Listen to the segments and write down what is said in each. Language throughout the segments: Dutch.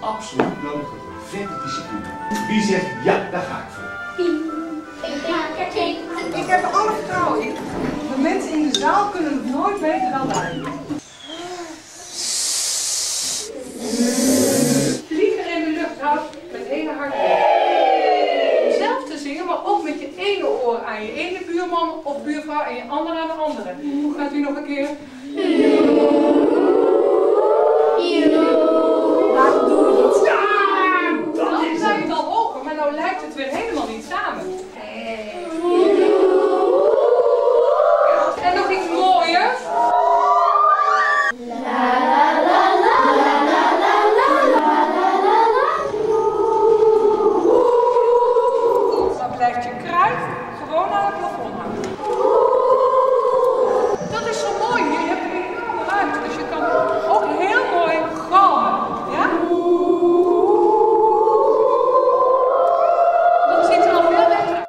absoluut nodig dat we verder discipline. Wie zegt ja, daar ga ik voor. Ik heb er alle vertrouwen in. De mensen in de zaal kunnen het nooit beter dan wij. Vlieger in de lucht houdt met ene hart zelf te zingen, maar ook met je ene oor aan je ene buurman of buurvrouw en je andere aan de andere. Hoe gaat u nog een keer? Waarom doen we dit? Ja, dan zijn het al hoger, maar nou lijkt het weer helemaal niet samen. En nog iets mooier. Dan blijft je kruid gewoon aan het plafond hangen. Dat is zo mooi. Je hebt een enorme ruimte, dus je kan ook heel mooi galmen. Ja? Dat ziet er al veel beter uit.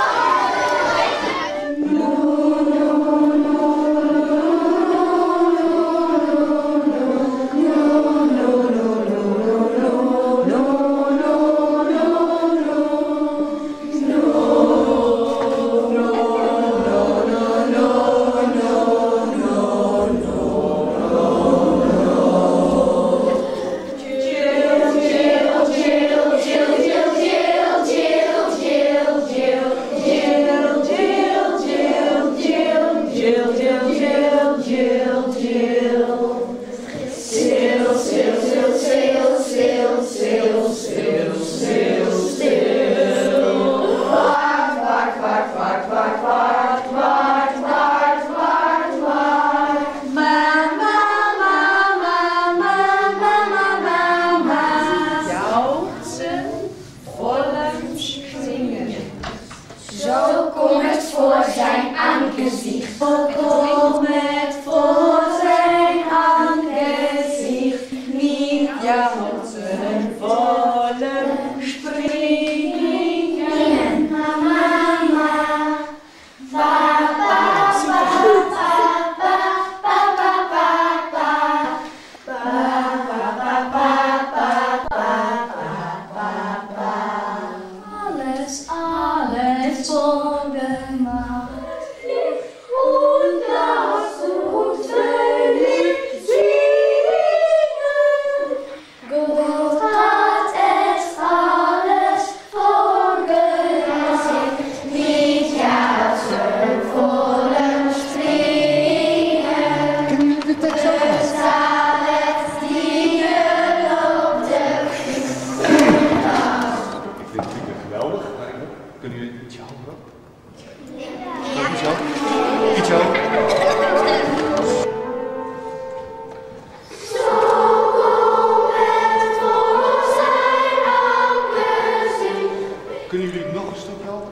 Kunnen jullie nog een stuk helpen?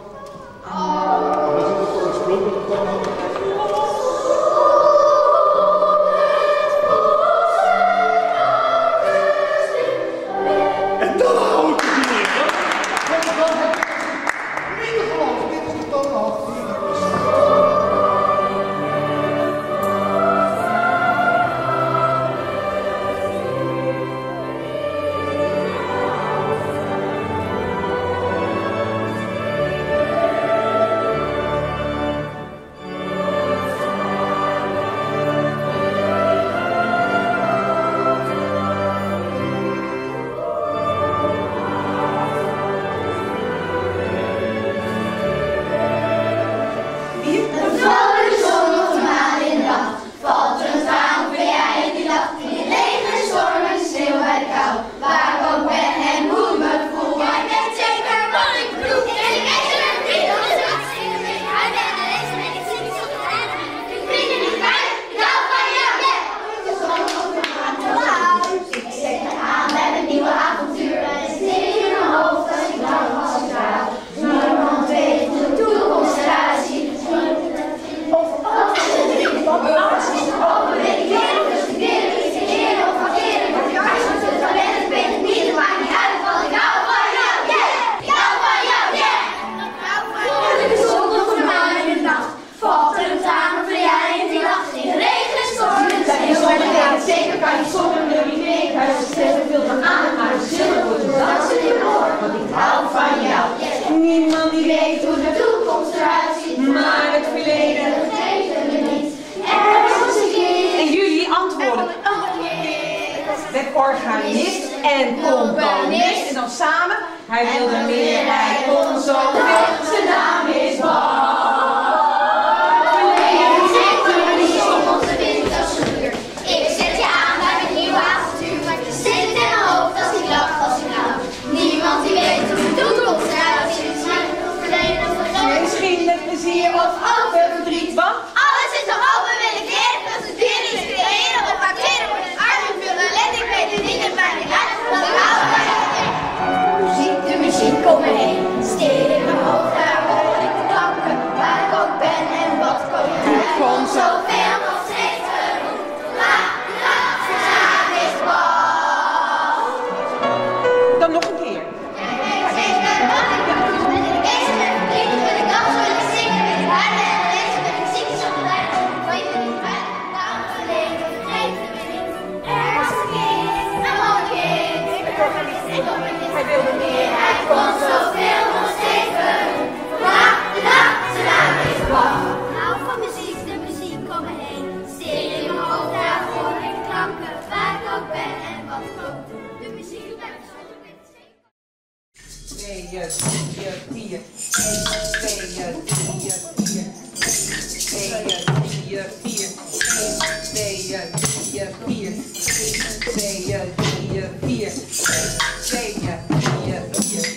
Dat is een oorspronkelijk. En dan hou ik het hier. Niet te geloven, dit is de toonhoogte. eruit ziet, maar het verleden geven we niet. Er is een kind. En jullie antwoorden. Met organist en componist. En dan samen. Hij wilde meer, hij kon zoveel. Zijn naam is Bach. Ik zet je aan bij een nieuw avontuur. Zit het in mijn hoofd als ik lach, als ik hou. Niemand die weet hoe de toekomst eruit ziet. Verleden of verleden. Misschien met plezier of altijd verdriet. Want alles is nog open, wil ik leren, presenteren, inspireren of acteren. Wordt het arm en veel ellende, ik weet het niet, het maakt niet uit. Want ik hou van de muziek, kom me heen. Stil in mijn hoofd, daar hoor ik de klanken. Waar ik ook ben en wat kom je uit. Kom zoveel nog steeds genoeg. Maar de laatste naam is Bach. dan nog een keer. Hij wilde meer, hij kon zoveel nog steeds doen. Maar de laatste naam is Bach. Hou van muziek, de muziek kom me heen. Stil in mijn hoofd, daar hoor ik de klanken. Waar ik ook ben en wat ik ook doe. De muziek blijft zonder met het zeker. 2, 3, 4. 1, 2, 3, 4. 2, 3, 4. 2, 3, 4. 2, 3, 4. 2, 3, 4.